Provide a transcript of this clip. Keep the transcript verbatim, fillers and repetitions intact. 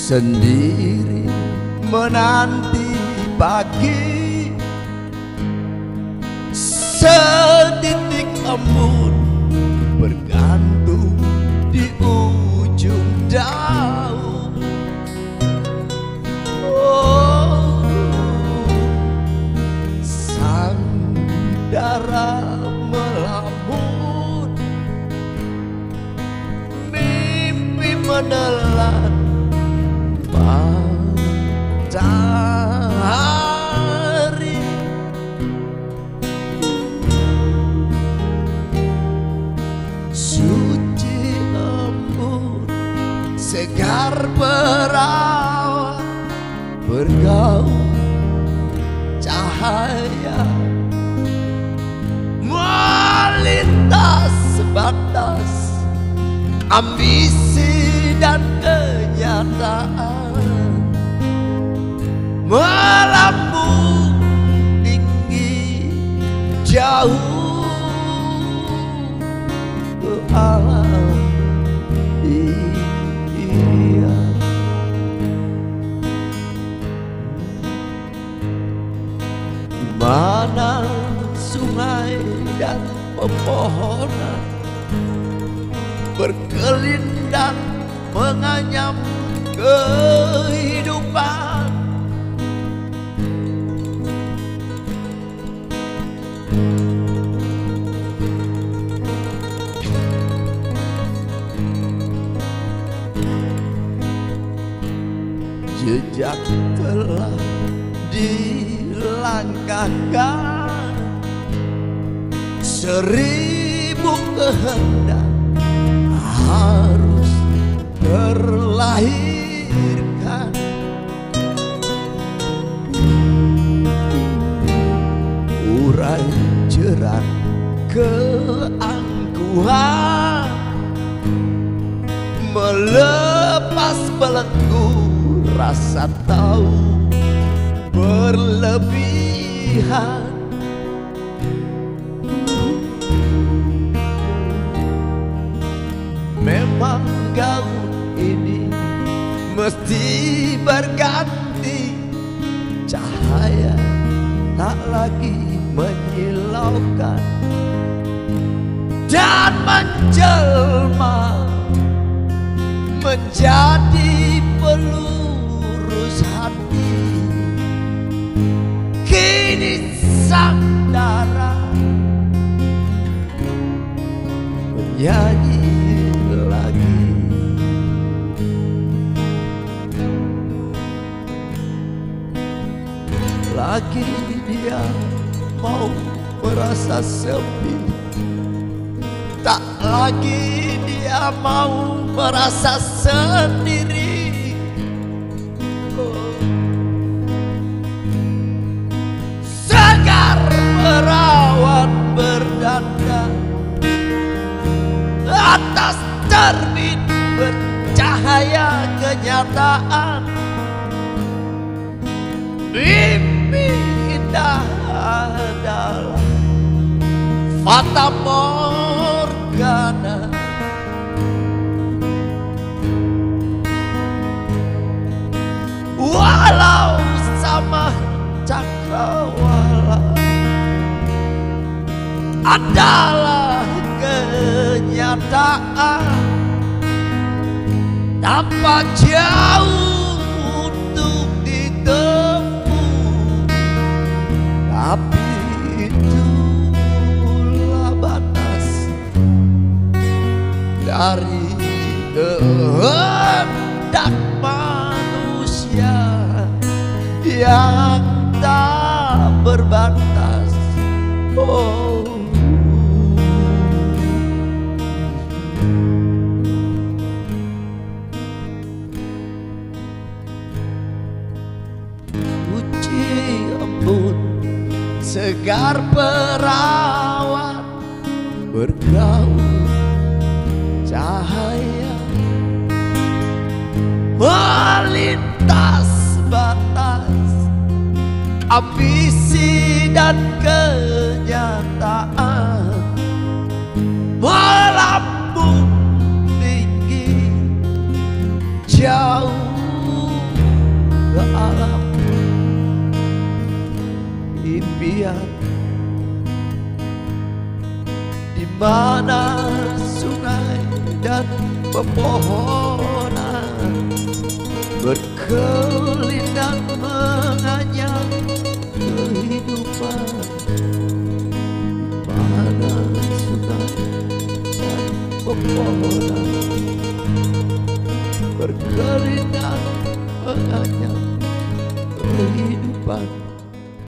sendiri menanti pagi, setitik embun bergantung di ujung daun. Oh, sang dara melamun, mimpi menelan matahari. Suci embun, segar perawan, bergaul cahaya melintas sebatas ambisi dan kenyataan, melambung tinggi jauh ke alam iya. Mana sungai dan pepohonan berkelindang menganyam kehidupan. Jejak telah dilangkahkan, seribu kehendak harus terlahirkan. Urai jerat keangkuhan, melepas belenggu rasa tahu berlebihan. Memang gaun ini mesti berganti, cahaya tak lagi menyilaukan dan menjelma menjadi pelurus hati. Kini sang dara menyanyi lagi. Lagi dia mau merasa sepi, tak lagi dia mau merasa sendiri. Oh. Segar perawan berdandan atas terbit bercahaya kenyataan. Mimpi indah adalah fata morgana. Walau sama cakrawala adalah kenyataan, tanpa jauh untuk ditempuh, tapi itulah batas dari kehendak manusia yang tak berbatas. Oh, suci embun, segar perawan, bergaul cahaya melintas batas ambisi dan kenyataan, melambung tinggi jauh alam impian, di mana sungai dan pepohonan berkelindan menganyam kehidupan, di mana sungai dan pepohonan berkelindan menganyam kehidupan.